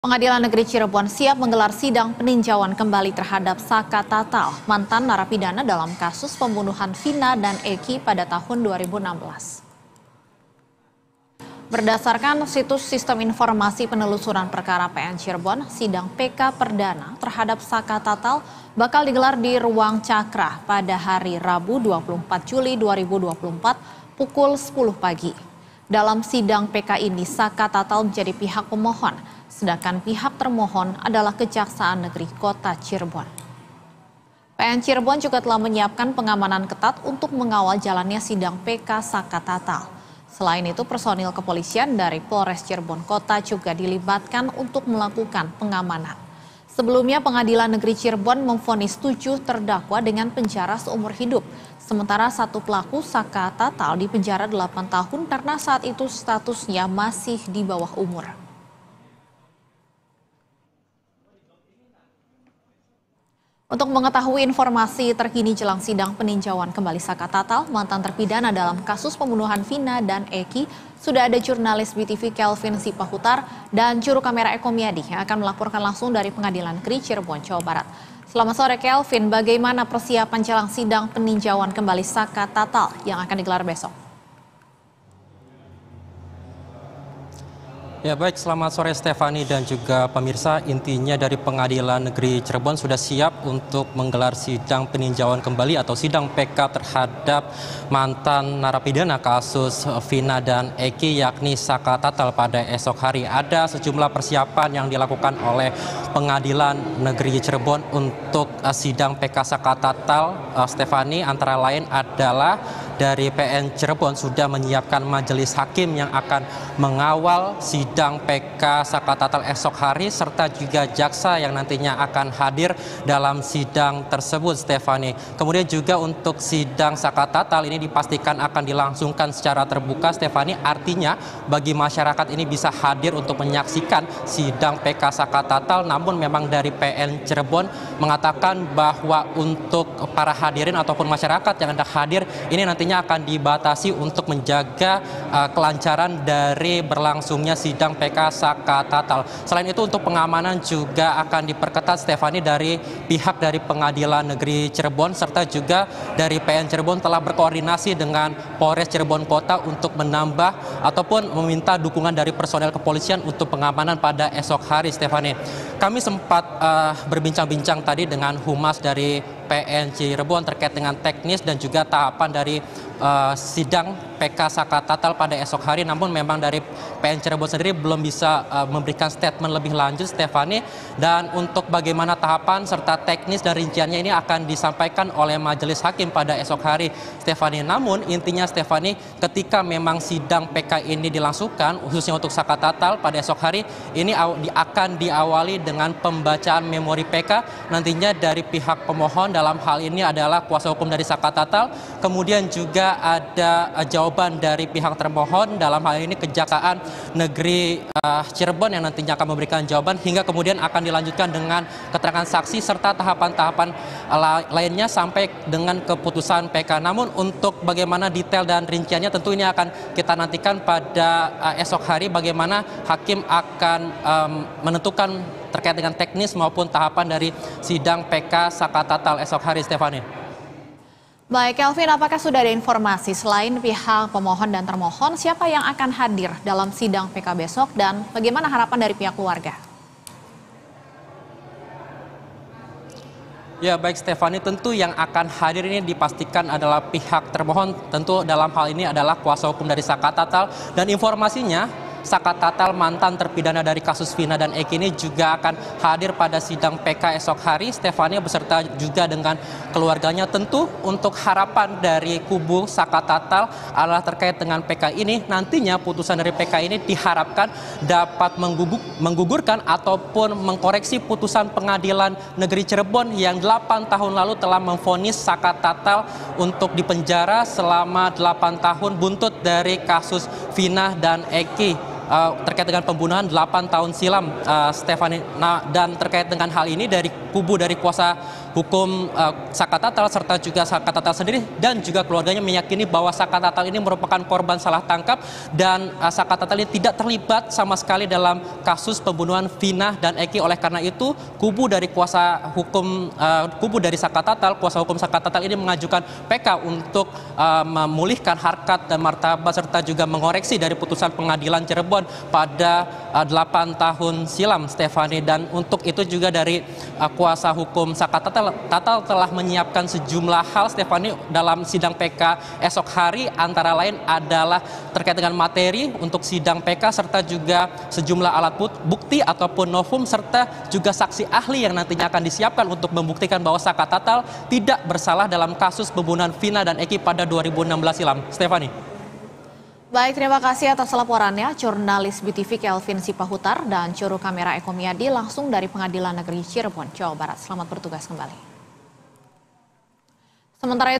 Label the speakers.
Speaker 1: Pengadilan Negeri Cirebon siap menggelar sidang peninjauan kembali terhadap Saka Tatal, mantan narapidana dalam kasus pembunuhan Vina dan Eki pada tahun 2016. Berdasarkan situs Sistem Informasi Penelusuran Perkara PN Cirebon, sidang PK Perdana terhadap Saka Tatal bakal digelar di Ruang Cakra pada hari Rabu 24 Juli 2024 pukul 10 pagi. Dalam sidang PK ini, Saka Tatal menjadi pihak pemohon, sedangkan pihak termohon adalah Kejaksaan Negeri Kota Cirebon. PN Cirebon juga telah menyiapkan pengamanan ketat untuk mengawal jalannya sidang PK Saka Tatal. Selain itu, personil kepolisian dari Polres Cirebon Kota juga dilibatkan untuk melakukan pengamanan. Sebelumnya, Pengadilan Negeri Cirebon memvonis 7 terdakwa dengan penjara seumur hidup. Sementara satu pelaku Saka Tatal dipenjara 8 tahun karena saat itu statusnya masih di bawah umur. Untuk mengetahui informasi terkini jelang sidang peninjauan kembali Saka Tatal, mantan terpidana dalam kasus pembunuhan Vina dan Eki, sudah ada jurnalis BTV Kelvin Sipahutar dan juru kamera Eko Miadi yang akan melaporkan langsung dari Pengadilan Negeri Cirebon, Jawa Barat. Selamat sore Kelvin, bagaimana persiapan jelang sidang peninjauan kembali Saka Tatal yang akan digelar besok?
Speaker 2: Ya baik, selamat sore Stefani dan juga pemirsa. Intinya dari Pengadilan Negeri Cirebon sudah siap untuk menggelar sidang peninjauan kembali atau sidang PK terhadap mantan narapidana kasus Vina dan Eki yakni Saka Tatal pada esok hari. Ada sejumlah persiapan yang dilakukan oleh Pengadilan Negeri Cirebon untuk sidang PK Saka Tatal, Stefani, antara lain adalah dari PN Cirebon sudah menyiapkan majelis hakim yang akan mengawal sidang PK Saka Tatal esok hari serta juga jaksa yang nantinya akan hadir dalam sidang tersebut, Stefani. Kemudian juga untuk sidang Saka Tatal ini dipastikan akan dilangsungkan secara terbuka, Stefani. Artinya bagi masyarakat ini bisa hadir untuk menyaksikan sidang PK Saka Tatal. Namun memang dari PN Cirebon mengatakan bahwa untuk para hadirin ataupun masyarakat yang hendak hadir ini nantinya akan dibatasi untuk menjaga kelancaran dari berlangsungnya sidang PK Saka Tatal. Selain itu untuk pengamanan juga akan diperketat, Stefani, dari pihak dari Pengadilan Negeri Cirebon serta juga dari PN Cirebon telah berkoordinasi dengan Polres Cirebon Kota untuk menambah ataupun meminta dukungan dari personel kepolisian untuk pengamanan pada esok hari, Stefani. Kami sempat berbincang-bincang tadi dengan humas dari PN Cirebon terkait dengan teknis dan juga tahapan dari sidang PK Saka Tatal pada esok hari. Namun memang dari PN Cirebon sendiri belum bisa memberikan statement lebih lanjut, Stefani. Dan untuk bagaimana tahapan serta teknis dan rinciannya ini akan disampaikan oleh majelis hakim pada esok hari, Stefani. Namun intinya, Stefani, ketika memang sidang PK ini dilangsungkan khususnya untuk Saka Tatal pada esok hari ini akan diawali dengan pembacaan memori PK nantinya dari pihak pemohon, dalam hal ini adalah kuasa hukum dari Saka Tatal. Kemudian juga ada jawaban dari pihak termohon, dalam hal ini Kejaksaan Negeri Cirebon yang nantinya akan memberikan jawaban, hingga kemudian akan dilanjutkan dengan keterangan saksi serta tahapan-tahapan lainnya sampai dengan keputusan PK. Namun untuk bagaimana detail dan rinciannya tentu ini akan kita nantikan pada esok hari, bagaimana hakim akan menentukan terkait dengan teknis maupun tahapan dari sidang PK Saka Tatal esok hari, Stefani.
Speaker 1: Baik, Kelvin, apakah sudah ada informasi selain pihak pemohon dan termohon, siapa yang akan hadir dalam sidang PK besok dan bagaimana harapan dari pihak keluarga?
Speaker 2: Ya baik, Stefani, tentu yang akan hadir ini dipastikan adalah pihak termohon, tentu dalam hal ini adalah kuasa hukum dari Saka Tatal, dan informasinya Saka Tatal, mantan terpidana dari kasus Vina dan Eki, ini juga akan hadir pada sidang PK esok hari, Stefania, beserta juga dengan keluarganya. Tentu untuk harapan dari kubu Saka Tatal adalah terkait dengan PK ini, nantinya putusan dari PK ini diharapkan dapat menggugurkan ataupun mengkoreksi putusan Pengadilan Negeri Cirebon yang 8 tahun lalu telah memvonis Saka Tatal untuk dipenjara selama 8 tahun buntut dari kasus Vina dan Eki terkait dengan pembunuhan 8 tahun silam, Stefani. Nah, dan terkait dengan hal ini dari kubu dari kuasa hukum Saka Tatal serta juga Saka Tatal sendiri dan juga keluarganya meyakini bahwa Saka Tatal ini merupakan korban salah tangkap dan Saka Tatal ini tidak terlibat sama sekali dalam kasus pembunuhan Vina dan Eki. Oleh karena itu kubu dari Saka Tatal, kuasa hukum Saka Tatal ini mengajukan PK untuk memulihkan harkat dan martabat serta juga mengoreksi dari putusan pengadilan Cirebon pada 8 tahun silam, Stefani. Dan untuk itu juga dari kuasa hukum Saka Tatal telah menyiapkan sejumlah hal, Stefani, dalam sidang PK esok hari, antara lain adalah terkait dengan materi untuk sidang PK serta juga sejumlah alat bukti ataupun novum serta juga saksi ahli yang nantinya akan disiapkan untuk membuktikan bahwa Saka Tatal tidak bersalah dalam kasus pembunuhan Vina dan Eki pada 2016 silam. Stefani.
Speaker 1: Baik, terima kasih atas laporannya jurnalis BTV Kelvin Sipahutar dan juru kamera Eko Miadi langsung dari Pengadilan Negeri Cirebon, Jawa Barat. Selamat bertugas kembali. Sementara